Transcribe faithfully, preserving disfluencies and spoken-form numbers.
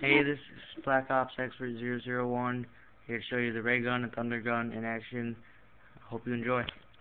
Hey, this is Black Ops Expert zero zero one here to show you the ray gun and thunder gun in action. Hope you enjoy.